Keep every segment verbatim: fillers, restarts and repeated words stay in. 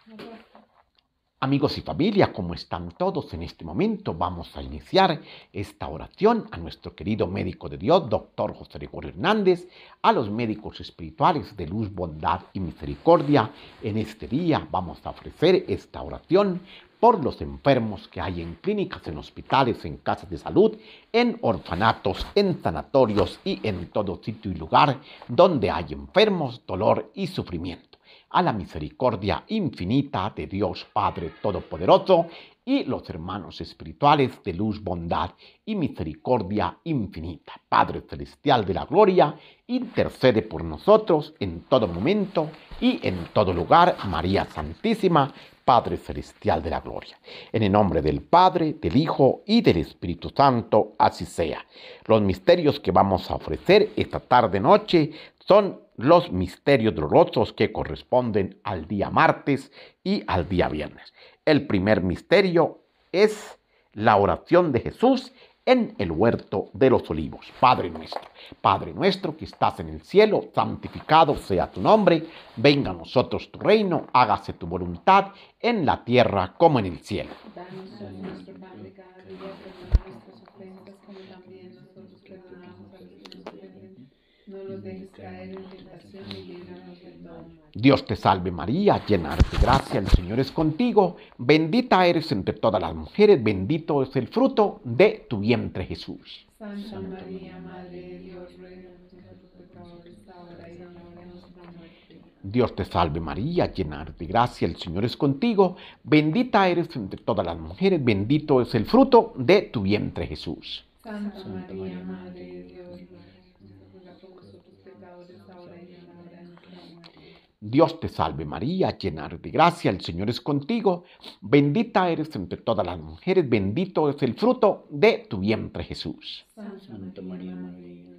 Amigos y familia, ¿cómo están todos? En este momento vamos a iniciar esta oración a nuestro querido médico de Dios, doctor José Gregorio Hernández, a los médicos espirituales de luz, bondad y misericordia. En este día vamos a ofrecer esta oración por los enfermos que hay en clínicas, en hospitales, en casas de salud, en orfanatos, en sanatorios y en todo sitio y lugar donde hay enfermos, dolor y sufrimiento. A la misericordia infinita de Dios Padre Todopoderoso y los hermanos espirituales de luz, bondad y misericordia infinita. Padre Celestial de la Gloria, intercede por nosotros en todo momento y en todo lugar. María Santísima, Padre Celestial de la Gloria. En el nombre del Padre, del Hijo y del Espíritu Santo, así sea. Los misterios que vamos a ofrecer esta tarde-noche son los misterios dolorosos que corresponden al día martes y al día viernes. El primer misterio es la oración de Jesús en el huerto de los olivos. Padre nuestro, Padre nuestro que estás en el cielo, santificado sea tu nombre, venga a nosotros tu reino, hágase tu voluntad en la tierra como en el cielo. Danos hoy nuestro pan de cada día, perdona nuestras ofensas como también nosotros perdonamos a los que nos ofenden. No nos dejes caer en tentación y líbranos del mal. Dios te salve María, llena eres de gracia, el Señor es contigo, bendita eres entre todas las mujeres, bendito es el fruto de tu vientre Jesús. Santa María, Madre de Dios, ruega por nosotros pecadores, ahora y en la hora de nuestra muerte. Dios te salve María, llena eres de gracia, el Señor es contigo, bendita eres entre todas las mujeres, bendito es el fruto de tu vientre Jesús. Santa María, Madre de Dios, ruega por nosotros pecadores, ahora y en la hora de nuestra muerte. Dios te salve María, llena eres de gracia, el Señor es contigo, bendita eres entre todas las mujeres, bendito es el fruto de tu vientre Jesús. Santa María, Madre de Dios,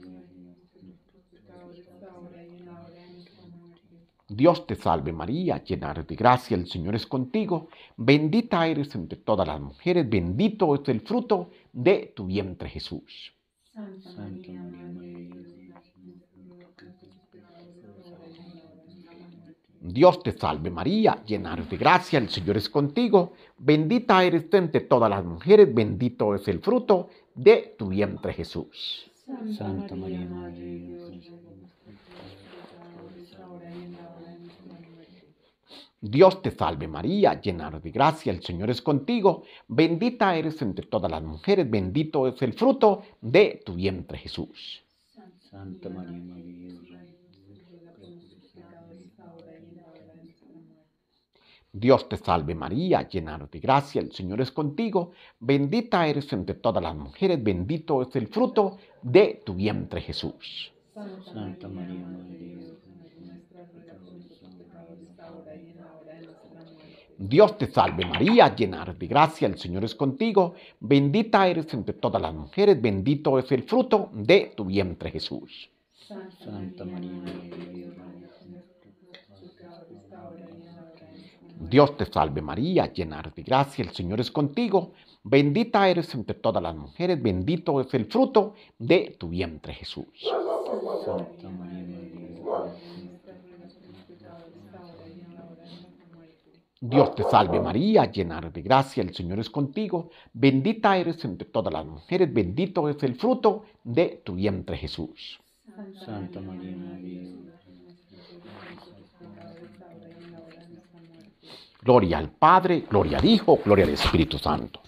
pecadores, ahora y en la hora de nuestra muerte. Dios te salve María, llena eres de gracia, el Señor es contigo, bendita eres entre todas las mujeres, bendito es el fruto de tu vientre Jesús. Santa María, Madre de Dios, ruega por nosotros pecadores, ahora y en la hora de nuestra muerte. Dios te salve María, llena eres de gracia, el Señor es contigo, bendita eres entre todas las mujeres, bendito es el fruto de tu vientre Jesús. Santa María, Madre de Dios, ruega por nosotros pecadores, ahora y en la hora de nuestra muerte. Dios te salve María, llena eres de gracia, el Señor es contigo, bendita eres entre todas las mujeres, bendito es el fruto de tu vientre Jesús. Santa María, Madre de Dios, ruega por nosotros pecadores, ahora y en la hora de nuestra muerte. Dios te salve María, llena eres de gracia, el Señor es contigo, bendita eres entre todas las mujeres, bendito es el fruto de tu vientre Jesús. Santa María, Madre de Dios, ruega por nosotros pecadores, ahora y en la hora de nuestra muerte. Dios te salve María, llena eres de gracia, el Señor es contigo, bendita eres entre todas las mujeres, bendito es el fruto de tu vientre Jesús. Santa María, Madre de Dios, ruega por nosotros pecadores, ahora y en la hora de nuestra muerte. Dios te salve María, llena eres de gracia, el Señor es contigo, bendita eres entre todas las mujeres, bendito es el fruto de tu vientre Jesús. Santa María, Madre de Dios, ruega por nosotros pecadores, ahora y en la hora de nuestra muerte. Dios te salve María, llena eres de gracia, el Señor es contigo, bendita eres entre todas las mujeres, bendito es el fruto de tu vientre Jesús. Santa María, Madre de Dios, ruega por nosotros pecadores, ahora y en la hora de nuestra muerte. Gloria al Padre, gloria al Hijo, gloria al Espíritu Santo.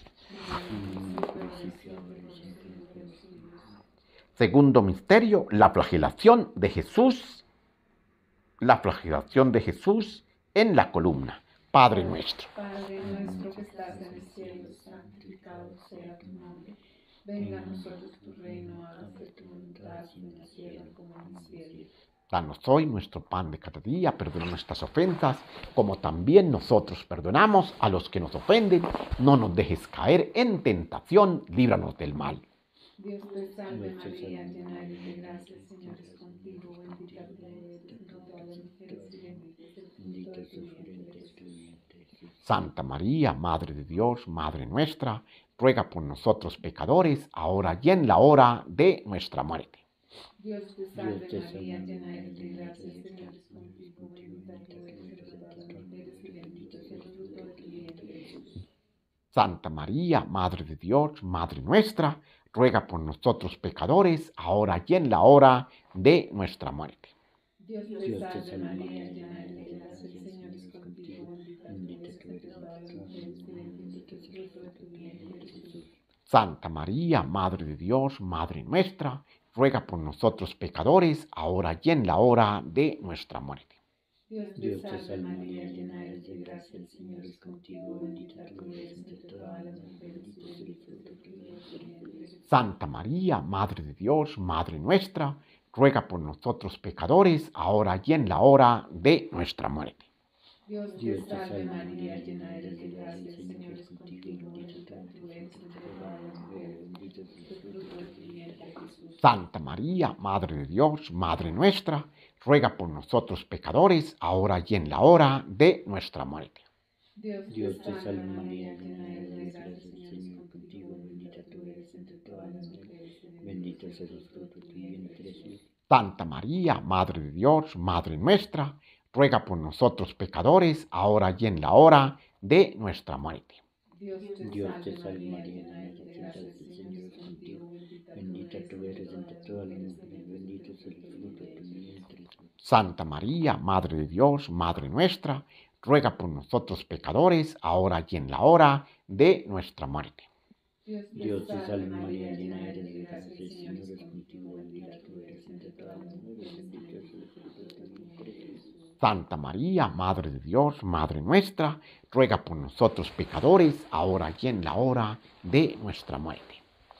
Segundo misterio, la flagelación de Jesús, la flagelación de Jesús en la columna. Padre nuestro. Padre nuestro que estás en el cielo, santificado sea tu nombre. Venga a nosotros tu reino, hágase tu voluntad en la tierra como en el cielo. Danos hoy nuestro pan de cada día, perdona nuestras ofensas, como también nosotros perdonamos a los que nos ofenden. No nos dejes caer en tentación, líbranos del mal. Dios te salve María, llena eres de gracia, el Señor es contigo, bendita tú eres entre todas las mujeres y bendito es el fruto de tu vientre, Jesús. Santa María, Madre de Dios, Madre nuestra, ruega por nosotros pecadores, ahora y en la hora de nuestra muerte. Dios te salve María, llena eres de gracia, el Señor es contigo, bendita tú eres entre todas las mujeres y bendito es el Santa María, Madre de Dios, Madre nuestra, ruega por nosotros pecadores, ahora y en la hora de nuestra muerte. Dios te salve María, llena eres de gracia, el Señor es contigo, bendita tú eres entre todas las mujeres y bendito es el fruto de tu vientre, Jesús. Santa María, Madre de Dios, Madre nuestra, ruega por nosotros pecadores, ahora y en la hora de nuestra muerte. Dios te salve María, llena eres de gracia, el Señor es contigo, bendita tú eres entre todas las mujeres y bendito es el fruto de tu vientre, Jesús. Santa María, Madre de Dios, Madre nuestra, ruega por nosotros pecadores, ahora y en la hora de nuestra muerte. Dios te salve María, llena eres de gracia, el Señor es contigo, bendita tú eres entre todas las mujeres, bendito es el fruto de tu vientre, Jesús. Santa María, Madre de Dios, Madre nuestra, ruega por nosotros pecadores, ahora y en la hora de nuestra muerte. Dios te salve María, llena eres de gracia, el Señor es contigo, bendita tú eres entre todas las mujeres, bendito es el fruto de tu vientre, Jesús. Santa María, Madre de Dios, Madre nuestra, ruega por nosotros pecadores, ahora y en la hora de nuestra muerte. Dios te salve María, llena eres de gracia, el Señor es contigo, bendita tú eres entre todas las mujeres, bendito es el fruto de tu vientre. Santa María, Madre de Dios, Madre nuestra, ruega por nosotros pecadores, ahora y en la hora de nuestra muerte. Dios te salve María, llena eres de gracia, el Señor es contigo, bendita tú eres entre todas las mujeres, bendito es el fruto de tu vientre, Jesús. Santa María, Madre de Dios, Madre nuestra, ruega por nosotros pecadores, ahora y en la hora de nuestra muerte.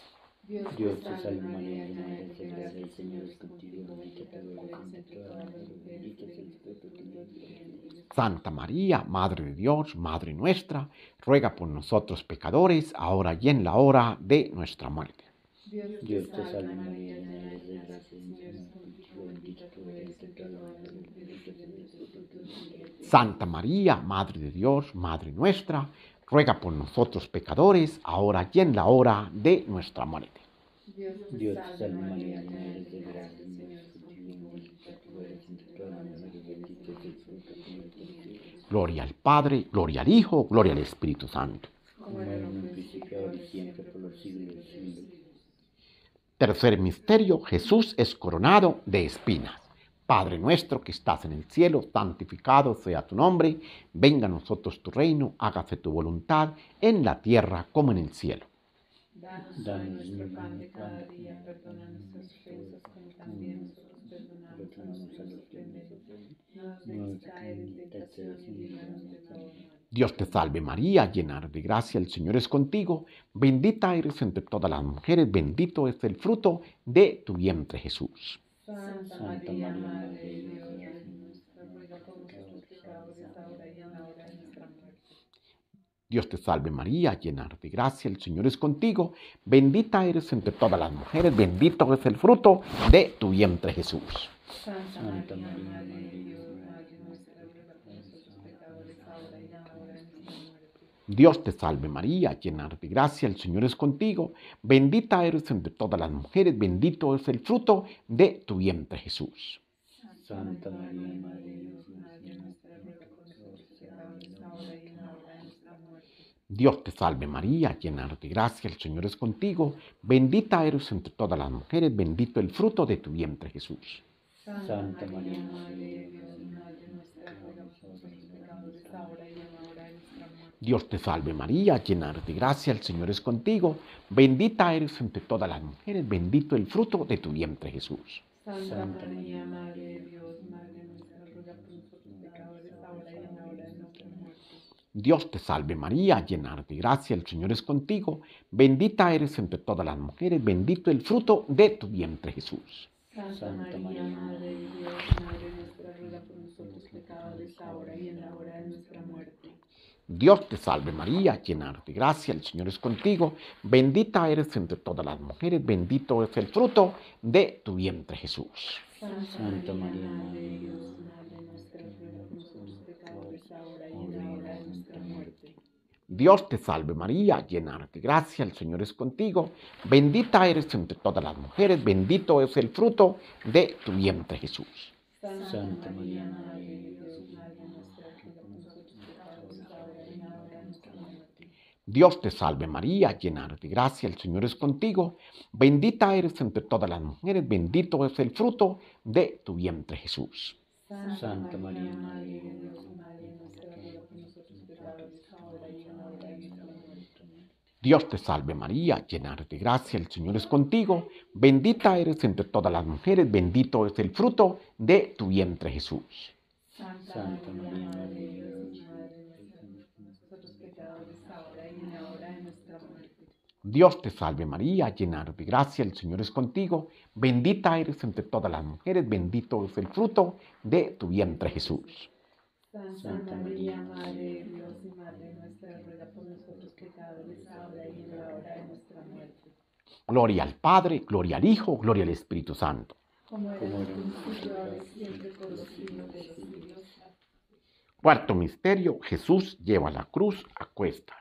Dios te salve María, llena eres de gracia, el Señor es contigo, bendita tú eres entre todas las mujeres, bendito es el fruto de tu vientre. Santa María, Madre de Dios, Madre nuestra, ruega por nosotros pecadores, ahora y en la hora de nuestra muerte. Dios te salve María, llena eres de gracia, el Señor es contigo, bendita tú eres entre todas las mujeres, bendito es el fruto de tu vientre. Santa María, Madre de Dios, Madre nuestra, ruega por nosotros pecadores, ahora y en la hora de nuestra muerte. Dios te salve María, llena eres de gracia, el Señor es contigo, bendita tú eres entre todas las mujeres, bendito es el fruto de tu vientre. Gloria al Padre, gloria al Hijo, gloria al Espíritu Santo. Como era en un principio, ahora y siempre, por los siglos de los siglos. Tercer misterio, Jesús es coronado de espinas. Padre nuestro que estás en el cielo, santificado sea tu nombre, venga a nosotros tu reino, hágase tu voluntad, en la tierra como en el cielo. Danos nuestro pan de cada día, perdona nuestras ofensas como también nosotros perdonamos a los que nos ofenden. No nos dejes caer en tentación y líbranos de todo mal. Dios te salve María, llena de gracia, el Señor es contigo, bendita eres entre todas las mujeres, bendito es el fruto de tu vientre Jesús. Santa María, Madre de Dios, nuestra ruega por nosotros pecadores, ahora y en la hora de nuestra muerte. Dios te salve María, llena de gracia, el Señor es contigo, bendita eres entre todas las mujeres, bendito es el fruto de tu vientre Jesús. Santa María, Madre de Dios, Madre nuestra, ruega por nosotros pecadores, ahora y en la hora de nuestra muerte. Dios te salve María, llena de gracia, el Señor es contigo, bendita eres entre todas las mujeres, bendito es el fruto de tu vientre Jesús. Santa María, Madre de Dios, Madre nuestra, ruega por nosotros pecadores, ahora y en la hora de nuestra muerte. Dios te salve María, llena de gracia, el Señor es contigo, bendita eres entre todas las mujeres, bendito el fruto de tu vientre Jesús. Santa María, Madre de Dios, Madre nuestra, ruega por nosotros pecadores, ahora y en la hora de nuestra muerte. Dios te salve María, llena de gracia, el Señor es contigo, bendita eres entre todas las mujeres, bendito el fruto de tu vientre Jesús. Santa María, Madre de Dios, Madre nuestra, ruega por nosotros pecadores, ahora y en la hora de nuestra muerte. Dios te salve María, llena de gracia, el Señor es contigo, bendita eres entre todas las mujeres, bendito el fruto de tu vientre Jesús. Santa María, Madre de Dios, Madre nuestra, ruega por nosotros pecadores, ahora y en la hora de nuestra muerte. Dios te salve María, llena de gracia, el Señor es contigo, bendita eres entre todas las mujeres, bendito es el fruto de tu vientre Jesús. Santa María, Madre de Dios, Madre nuestra, ruega por nosotros pecadores, ahora y en la hora de nuestra muerte. Dios te salve María, llena de gracia, el Señor es contigo, bendita eres entre todas las mujeres, bendito es el fruto de tu vientre Jesús. Santa María, Madre de Dios, Madre nuestra, ruega por nosotros pecadores, ahora y en la hora de nuestra muerte. Dios te salve María, llena eres de gracia, el Señor es contigo. Bendita eres entre todas las mujeres, bendito es el fruto de tu vientre Jesús. Santa María, Madre de Dios y Madre nuestra, ruega por nosotros pecadores, ahora y en la hora de nuestra muerte. Dios te salve María, llena eres de gracia, el Señor es contigo. Bendita eres entre todas las mujeres, bendito es el fruto de tu vientre Jesús. Santa María, Madre de Dios y Madre nuestra, ruega por nosotros pecadores, ahora y en la hora de nuestra muerte. Dios te salve María, llena eres de gracia, el Señor es contigo. Bendita eres entre todas las mujeres, bendito es el fruto de tu vientre Jesús. Santa María, Madre de Dios y Madre nuestra, ruega por nosotros pecadores, ahora y en la hora de nuestra muerte. Gloria al Padre, gloria al Hijo, gloria al Espíritu Santo. Como era en el principio, ahora y siempre, por los siglos de los siglos. Cuarto misterio, Jesús lleva la cruz a cuestas.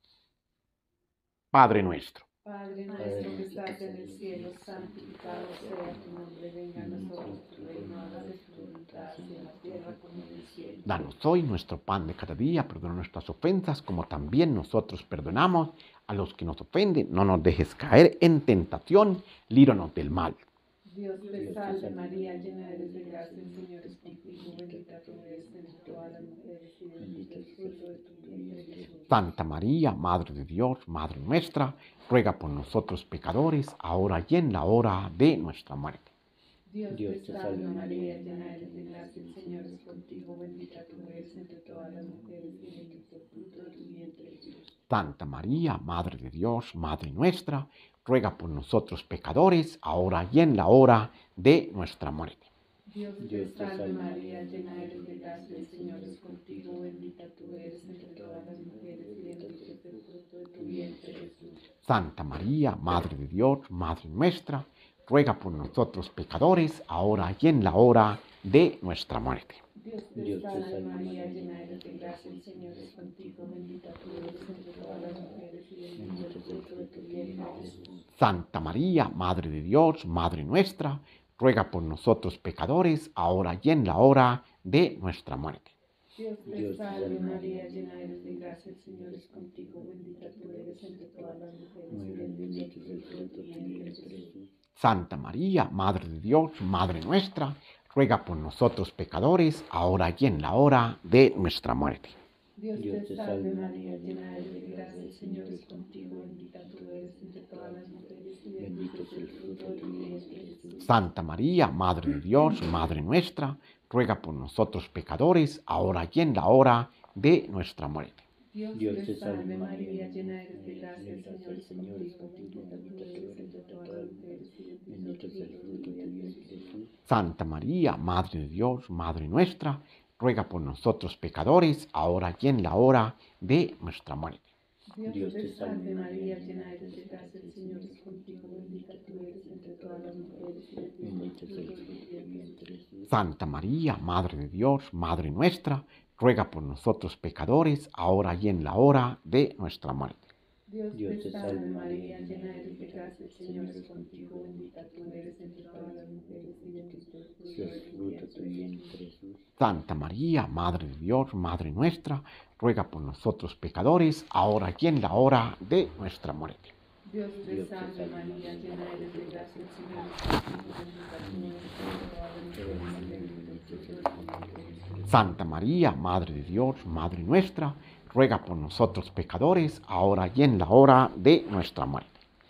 Padre nuestro, Padre nuestro que estás en el cielo, santificado sea tu nombre, venga a nosotros tu reino, hágase tu voluntad, así en la tierra como en el cielo. danos hoy nuestro pan de cada día, perdona nuestras ofensas, como también nosotros perdonamos a los que nos ofenden. No nos dejes caer en tentación, líbranos del mal. Dios te salve María, llena eres de gracia, el Señor es contigo, bendita tú eres entre todas las mujeres y bendito es el fruto de tu vientre Jesús. Santa María, Madre de Dios, Madre nuestra, ruega por nosotros pecadores, ahora y en la hora de nuestra muerte. Dios te salve María, llena eres de gracia, el Señor es contigo, bendita tú eres entre todas las mujeres y bendito el fruto de tu vientre Jesús. Santa María, Madre de Dios, Madre nuestra, ruega por nosotros pecadores, ahora y en la hora de nuestra muerte. Dios te salve María, llena eres de gracia, el Señor es contigo, bendita tú eres entre todas las mujeres y bendito es el fruto de tu vientre Jesús. Santa María, Madre de Dios, Madre nuestra, ruega por nosotros pecadores, ahora y en la hora de nuestra muerte. Dios te salve María, llena eres de gracia, el Señor es contigo, bendita tú eres entre todas las mujeres y bendito es el fruto de tu vientre Jesús. Santa María, Madre de Dios, Madre nuestra, ruega por nosotros pecadores, ahora y en la hora de nuestra muerte. Dios te salve María, llena eres de gracia, el Señor es contigo, bendita tú eres entre todas las mujeres y bendito es el fruto de tu vientre Jesús. Santa María, Madre de Dios, Madre nuestra, ruega por nosotros pecadores, ahora y en la hora de nuestra muerte. Dios te salve María, llena eres de gracia, el Señor es contigo, bendita tú eres entre todas las mujeres y bendito es el fruto de tu vientre Jesús. Santa María, Madre de Dios, Madre nuestra, ruega por nosotros pecadores, ahora y en la hora de nuestra muerte. Dios te salve María, llena eres de gracia, el Señor es contigo, bendita tú eres entre todas las mujeres y bendito es el fruto de tu vientre Jesús. Santa María, Madre de Dios, Madre nuestra, ruega por nosotros pecadores, ahora y en la hora de nuestra muerte. Dios te salve María, llena eres de gracia, el Señor es contigo, bendita tú eres entre todas las mujeres y bendito es el fruto de tu vientre Jesús. Santa María, Madre de Dios, Madre nuestra, ruega por nosotros pecadores, ahora y en la hora de nuestra muerte. Dios te salve María, llena eres de gracia, el Señor es contigo, bendita tú eres entre todas las mujeres y bendito es el fruto de tu vientre Jesús. Santa María, Madre de Dios, Madre nuestra, ruega por nosotros pecadores, ahora y en la hora de nuestra muerte. Dios te salve María, llena eres de gracia, el Señor es contigo, bendita tú eres entre todas las mujeres y bendito es el fruto de tu vientre Jesús. Santa María, Madre de Dios, Madre nuestra, ruega por nosotros pecadores, ahora y en la hora de nuestra muerte.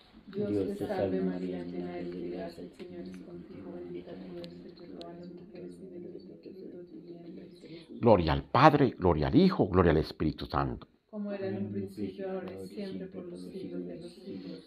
Dios te salve María, llena eres de gracia, el Señor es contigo, bendita tú eres entre todas las mujeres y bendito es el fruto de tu vientre Jesús. Gloria al Padre, gloria al Hijo, gloria al Espíritu Santo. Como era en un principio, ahora y siempre, por los siglos de los siglos.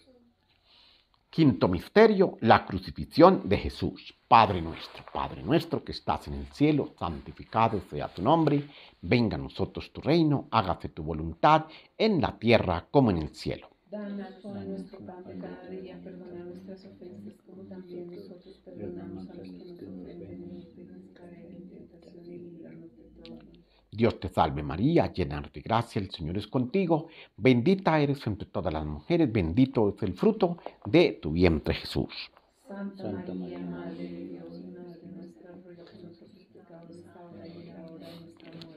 Quinto misterio, la crucifixión de Jesús. Padre nuestro, Padre nuestro que estás en el cielo, santificado sea tu nombre, venga a nosotros tu reino, hágase tu voluntad en la tierra como en el cielo. Danos hoy nuestro pan de cada día, perdona nuestras ofensas, como también nosotros perdonamos a los que nos ofenden, y no nos dejes caer en tentación y líbranos de todo mal. Dios te salve María, llena eres de gracia, el Señor es contigo, bendita eres entre todas las mujeres, bendito es el fruto de tu vientre Jesús. Santa María, Madre de Dios y Madre nuestra, ruega por nosotros pecadores, ahora y en la hora de nuestra muerte.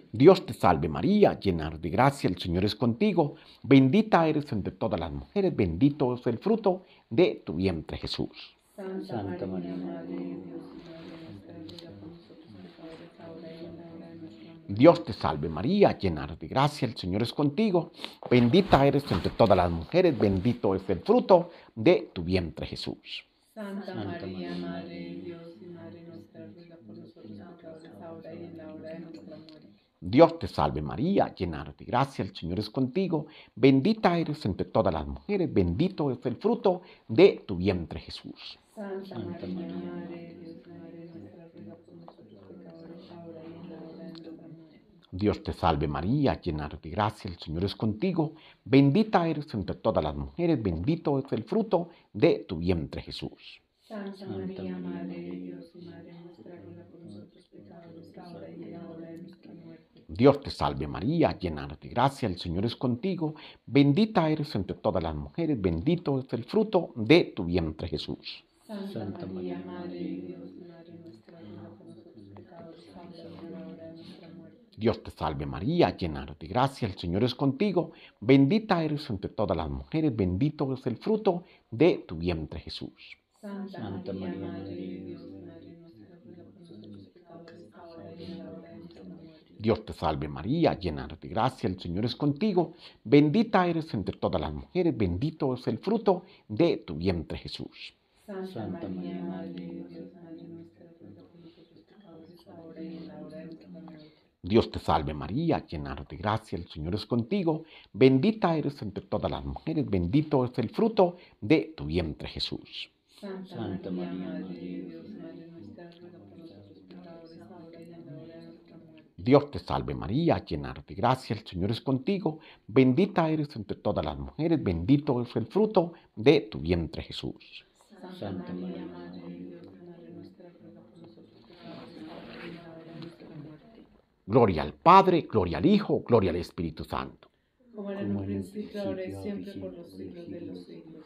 Dios te salve María, llena de gracia, el Señor es contigo. Bendita eres entre todas las mujeres, bendito es el fruto de tu vientre Jesús. Santa María, Madre de Dios y Madre nuestra, ruega por nosotros pecadores, ahora y en la hora de nuestra muerte. Dios te salve María, llena de gracia, el Señor es contigo. Bendita eres entre todas las mujeres, bendito es el fruto de tu vientre Jesús. Santa María, Madre de Dios y Madre nuestra, ruega por nosotros pecadores, ahora y en la hora de nuestra muerte. Dios te salve María, llena de gracia, el Señor es contigo. Bendita eres entre todas las mujeres, bendito es el fruto de tu vientre Jesús. Santa María, Madre de Dios y Madre nuestra, ruega por nosotros pecadores, ahora y en la hora de nuestra muerte. Dios te salve María, llena de gracia, el Señor es contigo. Bendita eres entre todas las mujeres, bendito es el fruto de tu vientre Jesús. Santa María, Madre de Dios y Madre nuestra, ruega por nosotros pecadores, ahora y en la hora de nuestra muerte. Dios te salve María, llena de gracia, el Señor es contigo. Bendita eres entre todas las mujeres, bendito es el fruto de tu vientre Jesús. Santa María, Madre de Dios y Madre nuestra, ruega por nosotros pecadores, ahora y en la hora de nuestra muerte. Dios te salve María, llena de gracia, el Señor es contigo. Bendita eres entre todas las mujeres, bendito es el fruto de tu vientre Jesús. Santa María, Madre de Dios y Madre nuestra, ruega por nosotros pecadores, ahora y en la hora de nuestra muerte. Dios te salve María, llena de gracia, el Señor es contigo. Bendita eres entre todas las mujeres, bendito es el fruto de tu vientre Jesús. Santa María, Madre de Dios, Madre nuestra, ruega por nosotros pecadores, ahora y en la hora de nuestra muerte. Dios te salve María, llena de gracia, el Señor es contigo. Bendita eres entre todas las mujeres, bendito es el fruto de tu vientre Jesús. Santa María, Madre de Dios, Madre nuestra, ruega por nosotros pecadores, ahora y en la hora de nuestra muerte. Dios te salve María, llena de gracia, el Señor es contigo. Bendita eres entre todas las mujeres, bendito es el fruto de tu vientre Jesús. Santa María, Madre de Dios, Madre nuestra, ruega por nosotros pecadores, ahora y en la hora de nuestra muerte. Gloria al Padre, gloria al Hijo, gloria al Espíritu Santo. Como era en un principio, ahora y siempre, por los siglos de los siglos.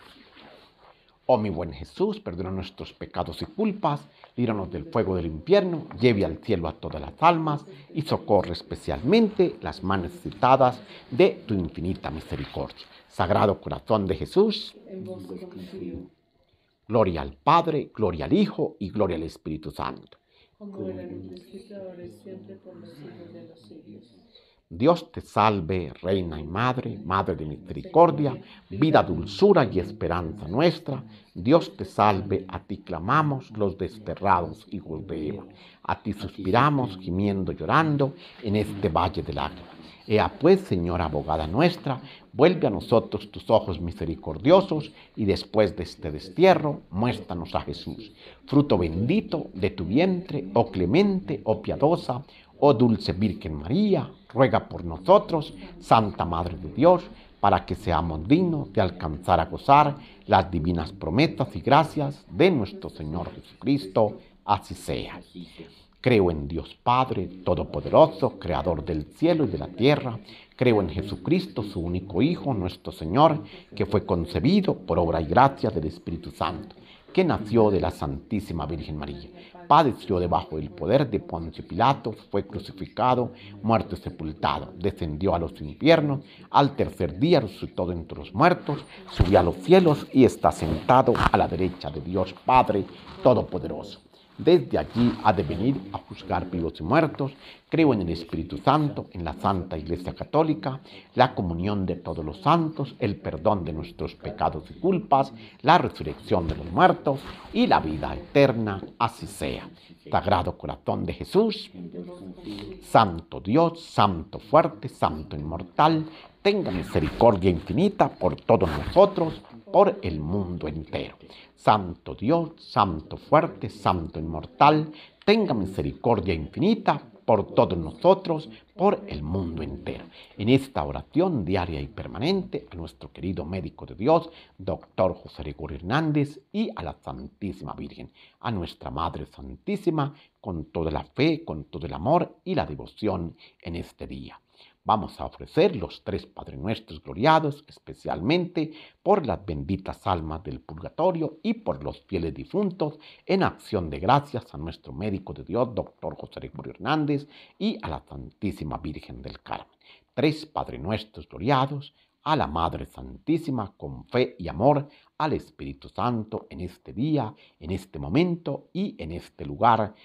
Oh mi buen Jesús, perdona nuestros pecados y culpas, líbranos del fuego del infierno, lleve al cielo a todas las almas y socorre especialmente las más necesitadas de tu infinita misericordia. Sagrado corazón de Jesús, En vos confío. gloria al Padre, gloria al Hijo y gloria al Espíritu Santo. Como era en un principio, ahora y siempre, por los siglos de los siglos. Dios te salve, Reina y Madre, Madre de misericordia, vida, dulzura y esperanza nuestra. Dios te salve, a ti clamamos los desterrados hijos de Eva. A ti suspiramos, gimiendo, llorando, en este valle de lágrimas. Ea pues, Señora abogada nuestra, vuelve a nosotros tus ojos misericordiosos y después de este destierro, muéstranos a Jesús, fruto bendito de tu vientre, oh clemente, oh piadosa, oh dulce Virgen María, ruega por nosotros, Santa Madre de Dios, para que seamos dignos de alcanzar a gozar las divinas promesas y gracias de nuestro Señor Jesucristo. Así sea. Creo en Dios Padre Todopoderoso, Creador del cielo y de la tierra. Creo en Jesucristo, su único Hijo, nuestro Señor, que fue concebido por obra y gracia del Espíritu Santo, que nació de la Santísima Virgen María. Padeció debajo del poder de Poncio Pilato, fue crucificado, muerto y sepultado, descendió a los infiernos, al tercer día resucitó de entre los muertos, subió a los cielos y está sentado a la derecha de Dios Padre Todopoderoso. Desde allí ha de venir a juzgar vivos y muertos. Creo en el Espíritu Santo, en la Santa Iglesia Católica, la comunión de todos los santos, el perdón de nuestros pecados y culpas, la resurrección de los muertos y la vida eterna. Así sea. Sagrado Corazón de Jesús, Santo Dios, Santo fuerte, Santo inmortal, tenga misericordia infinita por todos nosotros, por el mundo entero. Santo Dios, Santo fuerte, Santo inmortal, tenga misericordia infinita por todos nosotros, por el mundo entero. En esta oración diaria y permanente, a nuestro querido médico de Dios, doctor José Gregorio Hernández, y a la Santísima Virgen, a nuestra Madre Santísima, con toda la fe, con todo el amor y la devoción en este día. Vamos a ofrecer los tres Padre Nuestros gloriados, especialmente por las benditas almas del purgatorio y por los fieles difuntos, en acción de gracias a nuestro médico de Dios, doctor José Gregorio Hernández, y a la Santísima Virgen del Carmen. Tres Padre Nuestros gloriados, a la Madre Santísima, con fe y amor, al Espíritu Santo, en este día, en este momento y en este lugar.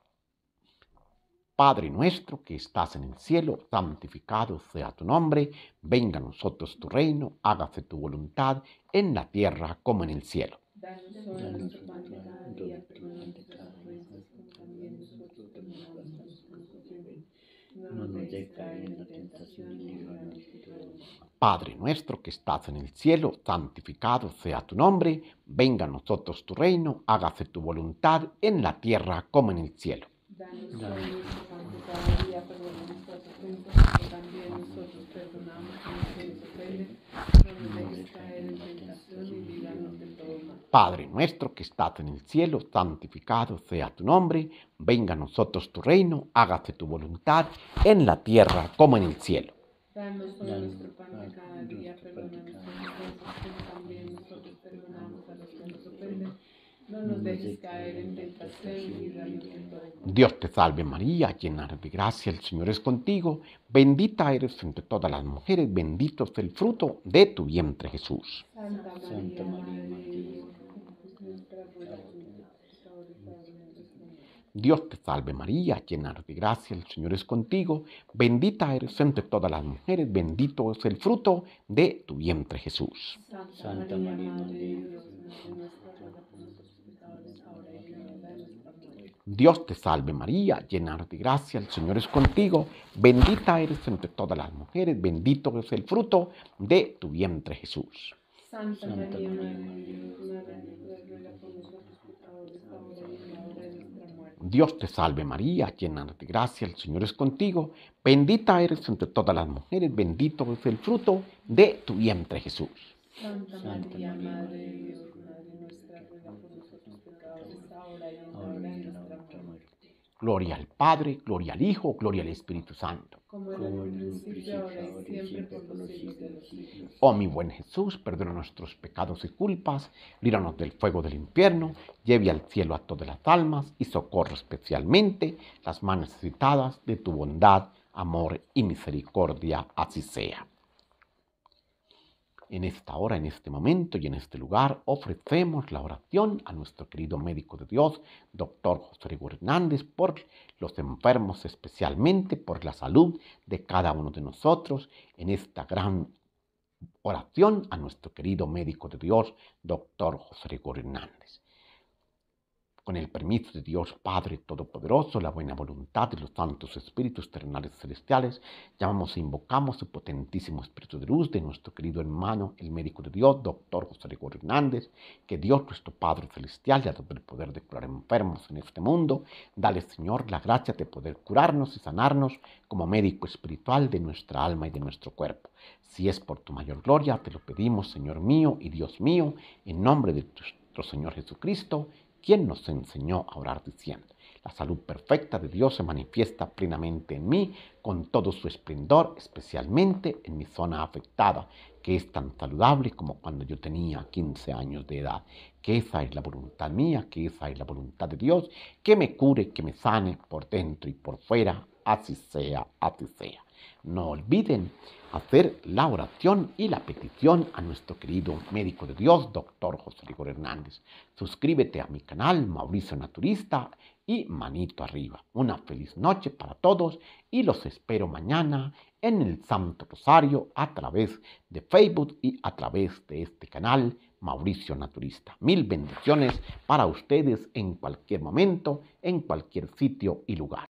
Padre nuestro que estás en el cielo, santificado sea tu nombre, venga a nosotros tu reino, hágase tu voluntad, en la tierra como en el cielo. Danos hoy nuestro pan de cada día, perdona nuestras ofensas, como también nosotros perdonamos a los que nos ofenden. No nos dejes caer en la tentación y líbranos de todo mal. Padre nuestro que estás en el cielo, santificado sea tu nombre, venga a nosotros tu reino, hágase tu voluntad, en la tierra como en el cielo. Danos hoy nuestro pan de cada día, perdona nuestras ofensas, como también nosotros perdonamos a los que nos ofenden. No nos dejes caer en tentación y líbranos de todo mal. Padre nuestro que estás en el cielo, santificado sea tu nombre, venga a nosotros tu reino, hágase tu voluntad, en la tierra como en el cielo. Danos hoy nuestro pan de cada día, perdona nuestras ofensas, como también nosotros perdonamos a los que nos ofenden. No nos dejes caer en tentación y líbranos de todo mal. Dios te salve María, llena eres de gracia, el Señor es contigo, bendita eres entre todas las mujeres, bendito es el fruto de tu vientre Jesús. Santa María, Madre de Dios, nuestra ruega por nosotros ahora y para la hora de nuestra muerte. Dios te salve María, llena eres de gracia, el Señor es contigo, bendita eres entre todas las mujeres, bendito es el fruto de tu vientre Jesús. Santa María, Madre de Dios, nuestra ruega por nosotros pecadores ahora y en la hora de nuestra muerte. Dios te salve María, llena eres de gracia, el Señor es contigo, bendita eres entre todas las mujeres, bendito es el fruto de tu vientre Jesús. Santa María, Madre de Dios, ruega por nosotros pecadores ahora y en la hora de nuestra muerte. Dios te salve María, llena eres de gracia, el Señor es contigo, bendita eres entre todas las mujeres, bendito es el fruto de tu vientre Jesús. Santa María, Madre de Dios, Madre nuestra, ruega por nosotros pecadores ahora y en la hora de nuestra muerte. Gloria al Padre, gloria al Hijo, gloria al Espíritu Santo. Como en el principio, ahora y siempre, por los siglos de los siglos. Oh mi buen Jesús, perdona nuestros pecados y culpas, líbranos del fuego del infierno, lleve al cielo a todas las almas y socorre especialmente las más necesitadas de tu bondad, amor y misericordia, así sea. En esta hora, en este momento y en este lugar, ofrecemos la oración a nuestro querido médico de Dios, doctor José Gregorio Hernández, por los enfermos, especialmente por la salud de cada uno de nosotros, en esta gran oración a nuestro querido médico de Dios, doctor José Gregorio Hernández. Con el permiso de Dios Padre Todopoderoso, la buena voluntad de los santos espíritus terrenales celestiales, llamamos e invocamos el potentísimo Espíritu de luz de nuestro querido hermano, el médico de Dios, doctor José Gregorio Hernández, que Dios nuestro Padre Celestial, ya el poder de curar enfermos en este mundo, dale Señor la gracia de poder curarnos y sanarnos como médico espiritual de nuestra alma y de nuestro cuerpo. Si es por tu mayor gloria, te lo pedimos, Señor mío y Dios mío, en nombre de nuestro Señor Jesucristo, quien nos enseñó a orar diciendo: la salud perfecta de Dios se manifiesta plenamente en mí, con todo su esplendor, especialmente en mi zona afectada, que es tan saludable como cuando yo tenía quince años de edad. Que esa es la voluntad mía, que esa es la voluntad de Dios, que me cure, que me sane por dentro y por fuera, así sea, así sea. No olviden hacer la oración y la petición a nuestro querido médico de Dios, doctor José Gregorio Hernández. Suscríbete a mi canal, Mauricio Naturista, y manito arriba. Una feliz noche para todos y los espero mañana en el Santo Rosario a través de Facebook y a través de este canal, Mauricio Naturista. Mil bendiciones para ustedes en cualquier momento, en cualquier sitio y lugar.